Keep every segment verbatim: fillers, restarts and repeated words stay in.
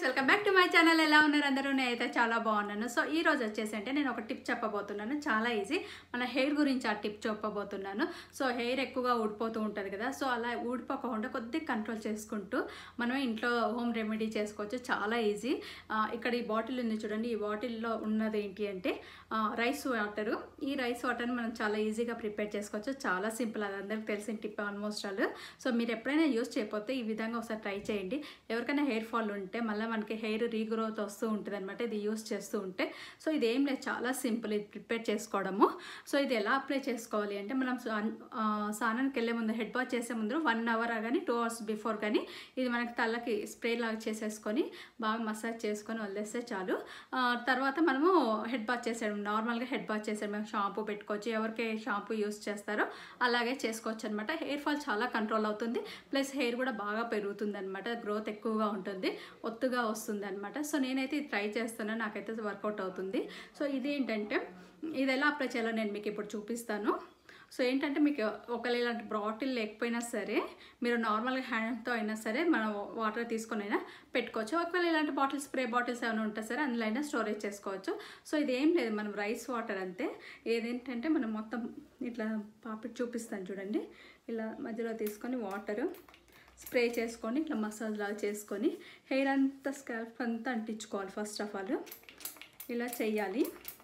Welcome back to my channel. ఎలా ఉన్నారు అందరూ? నేనైతే చాలా బాగున్నాను. సో ఈ రోజు వచ్చేసి అంటే నేను ఒక టిప్ చెప్పబోతున్నాను. చాలా ఈజీ, మన హెయిర్ గురించి ఆ టిప్ చెప్పబోతున్నాను. సో హెయిర్ ఎక్కువగా ఊడిపోతూ ఉంటుంది కదా, సో అలా ఊడిపోకుండా కొద్దిగా కంట్రోల్ చేసుకుంటూ మనం ఇంట్లో హోమ్ రెమెడీ చేసుకోవచ్చు. చాలా ఈజీ. ఇక్కడ ఈ బాటిల్ ఉంది చూడండి, ఈ బాటిల్లో ఉన్నది ఏంటి అంటే రైస్ వాటర్. ఈ రైస్ వాటర్ని మనం చాలా ఈజీగా ప్రిపేర్ చేసుకోవచ్చు. చాలా సింపుల్, అది అందరికి తెలిసిన టిప్ ఆల్మోస్ట్ ఆల్. సో మీరు ఎప్పుడైనా యూస్ చేయకపోతే ఈ విధంగా ఒకసారి ట్రై చేయండి. ఎవరికైనా హెయిర్ ఫాల్ ఉంటే మళ్ళీ మనకి హెయిర్ రీగ్రోత్ వస్తూ ఉంటుంది అనమాట ఇది యూస్ చేస్తూ ఉంటే. సో ఇది ఏం లేదు, చాలా సింపుల్ ఇది ప్రిపేర్ చేసుకోవడము. సో ఇది ఎలా అప్లై చేసుకోవాలి అంటే మనం స్నానానికి వెళ్ళే ముందు, హెడ్ వాష్ చేసే ముందు వన్ అవర్ కానీ టూ అవర్స్ బిఫోర్ కానీ ఇది మనకి తలకి స్ప్రే లాగా చేసేసుకొని బాగా మసాజ్ చేసుకొని వదిలేస్తే చాలు. తర్వాత మనము హెడ్ వాష్ చేసేయడం, నార్మల్గా హెడ్ వాష్ చేసేయడం. మేము షాంపూ పెట్టుకోవచ్చు, ఎవరికి షాంపూ యూస్ చేస్తారో అలాగే చేసుకోవచ్చు అనమాట. హెయిర్ ఫాల్ చాలా కంట్రోల్ అవుతుంది, ప్లస్ హెయిర్ కూడా బాగా పెరుగుతుంది అనమాట. గ్రోత్ ఎక్కువగా ఉంటుంది, ఒత్తుగా వస్తుంది అనమాట. సో నేనైతే ఇది ట్రై చేస్తున్నాను, నాకైతే వర్కౌట్ అవుతుంది. సో ఇది ఏంటంటే ఇది ఎలా అప్లై చేయాలో నేను మీకు ఇప్పుడు చూపిస్తాను. సో ఏంటంటే మీకు ఒకవేళ ఇలాంటి బాటిల్ లేకపోయినా సరే మీరు నార్మల్గా హ్యాండ్తో అయినా సరే మనం వాటర్ తీసుకొని అయినా పెట్టుకోవచ్చు. ఒకవేళ ఇలాంటి బాటిల్స్, స్ప్రే బాటిల్స్ ఏమైనా ఉంటే సరే అందులో అయినా స్టోరేజ్ చేసుకోవచ్చు. సో ఇది ఏం లేదు, మనం రైస్ వాటర్ అంతే. ఏదేంటంటే మనం మొత్తం ఇట్లా పాపిడి చూపిస్తాను చూడండి, ఇలా మధ్యలో తీసుకొని వాటరు స్ప్రే చేసుకొని ఇట్లా మసాజ్ లాగా చేసుకొని హెయిర్ అంతా, స్కాల్ప్ అంతా అంటించుకోవాలి. ఫస్ట్ ఆఫ్ ఆల్ ఇలా చేయాలి,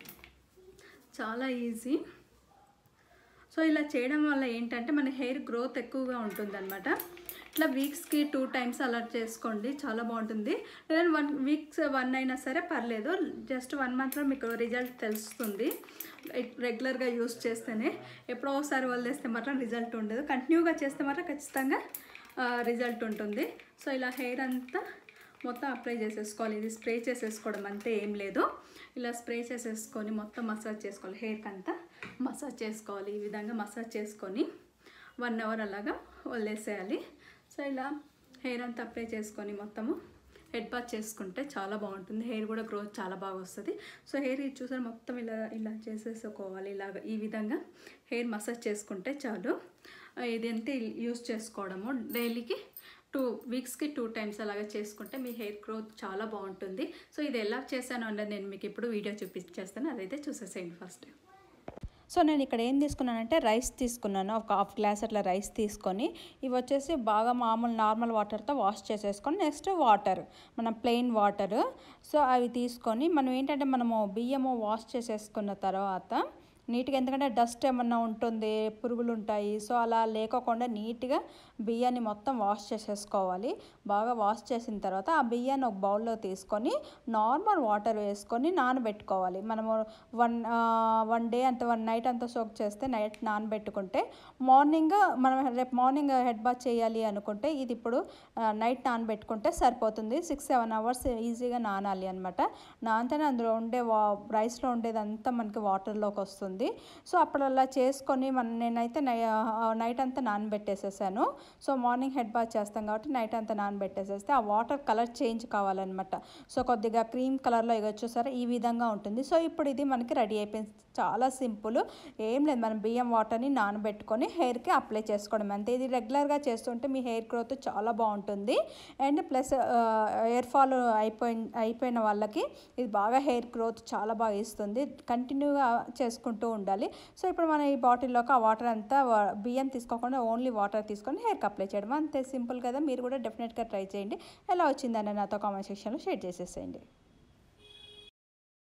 చాలా ఈజీ. సో ఇలా చేయడం వల్ల ఏంటంటే మన హెయిర్ గ్రోత్ ఎక్కువగా ఉంటుంది అనమాట. ఇట్లా వీక్స్కి టూ టైమ్స్ అలా చేసుకోండి, చాలా బాగుంటుంది. లేదా వన్ వీక్స్ వన్ అయినా సరే పర్లేదు, జస్ట్ వన్ మంత్లో మీకు రిజల్ట్ తెలుస్తుంది. రెగ్యులర్గా యూస్ చేస్తేనే, ఎప్పుడో ఒకసారి వదిలేస్తే మాత్రం రిజల్ట్ ఉండదు. కంటిన్యూగా చేస్తే మాత్రం ఖచ్చితంగా రిజల్ట్ ఉంటుంది. సో ఇలా హెయిర్ అంతా మొత్తం అప్లై చేసేసుకోవాలి. ఇది స్ప్రే చేసేసుకోవడం అంతే, ఏం లేదు. ఇలా స్ప్రే చేసేసుకొని మొత్తం మసాజ్ చేసుకోవాలి, హెయిర్కి అంతా మసాజ్ చేసుకోవాలి. ఈ విధంగా మసాజ్ చేసుకొని వన్ అవర్ అలాగా వదిలేసేయాలి. సో ఇలా హెయిర్ అంతా అప్లై చేసుకొని మొత్తము హెడ్ బాత్ చేసుకుంటే చాలా బాగుంటుంది. హెయిర్ కూడా గ్రోత్ చాలా బాగా వస్తుంది. సో హెయిర్ ఇది చూసారు మొత్తం ఇలా ఇలా చేసేసుకోవాలి. ఇలాగ ఈ విధంగా హెయిర్ మసాజ్ చేసుకుంటే చాలు. ఇది అంతే యూస్ చేసుకోవడము. డైలీకి టూ వీక్స్కి టూ టైమ్స్ అలాగా చేసుకుంటే మీ హెయిర్ గ్రోత్ చాలా బాగుంటుంది. సో ఇది ఎలా చేశాను అన్నది నేను మీకు ఇప్పుడు వీడియో చూపించేస్తాను, అదైతే చూసేసేయండి ఫస్ట్. సో నేను ఇక్కడ ఏం తీసుకున్నానంటే రైస్ తీసుకున్నాను, ఒక హాఫ్ గ్లాస్ అట్లా రైస్ తీసుకొని ఇవి వచ్చేసి బాగా మామూలు నార్మల్ వాటర్తో వాష్ చేసేసుకొని, నెక్స్ట్ వాటర్ మన ప్లెయిన్ వాటర్. సో అవి తీసుకొని మనం ఏంటంటే మనము బియ్యము వాష్ చేసేసుకున్న తర్వాత నీట్గా, ఎందుకంటే డస్ట్ ఏమన్నా ఉంటుంది, పురుగులు ఉంటాయి, సో అలా లేకోకుండా నీట్గా బియ్యాన్ని మొత్తం వాష్ చేసేసుకోవాలి. బాగా వాష్ చేసిన తర్వాత ఆ బియ్యాన్ని ఒక బౌల్లో తీసుకొని నార్మల్ వాటర్ వేసుకొని నానబెట్టుకోవాలి. మనము వన్ వన్ డే అంత వన్ నైట్ అంతా సోక్ చేస్తే నైట్ నానబెట్టుకుంటే మార్నింగ్ మనం రేపు మార్నింగ్ హెడ్ బాత్ చేయాలి అనుకుంటే ఇది ఇప్పుడు నైట్ నానబెట్టుకుంటే సరిపోతుంది. సిక్స్ సెవెన్ అవర్స్ ఈజీగా నానాలి అనమాట. నానితేనే అందులో ఉండే వా రైస్లో ఉండేదంతా మనకి వాటర్లోకి వస్తుంది. సో అప్పుడు అలా చేసుకొని మన నేనైతే నై నైట్ అంతా నానబెట్టేసేసాను. సో మార్నింగ్ హెడ్ బాత్ చేస్తాం కాబట్టి నైట్ అంతా నానబెట్టేసేస్తే ఆ వాటర్ కలర్ చేంజ్ కావాలన్నమాట. సో కొద్దిగా క్రీమ్ కలర్లో ఇక వచ్చేసారా ఈ విధంగా ఉంటుంది. సో ఇప్పుడు ఇది మనకి రెడీ అయిపోయింది. చాలా సింపుల్, ఏం లేదు, మనం బియ్యం వాటర్ని నానబెట్టుకొని హెయిర్కి అప్లై చేసుకోవడం అంతే. ఇది రెగ్యులర్గా చేస్తుంటే మీ హెయిర్ గ్రోత్ చాలా బాగుంటుంది. అండ్ ప్లస్ హెయిర్ ఫాల్ అయిపోయి అయిపోయిన వాళ్ళకి ఇది బాగా హెయిర్ గ్రోత్ చాలా బాగా ఇస్తుంది. కంటిన్యూగా చేసుకుంటూ ఉండాలి. సో ఇప్పుడు మనం ఈ బాటిల్లోకి ఆ వాటర్ అంతా, బియ్యం తీసుకోకుండా ఓన్లీ వాటర్ తీసుకొని హెయిర్కి అప్లై చేయడం అంతే. సింపుల్ కదా, మీరు కూడా డెఫినెట్గా ట్రై చేయండి. ఎలా వచ్చిందని నాతో కామెంట్ సెక్షన్లో షేర్ చేసేసేయండి.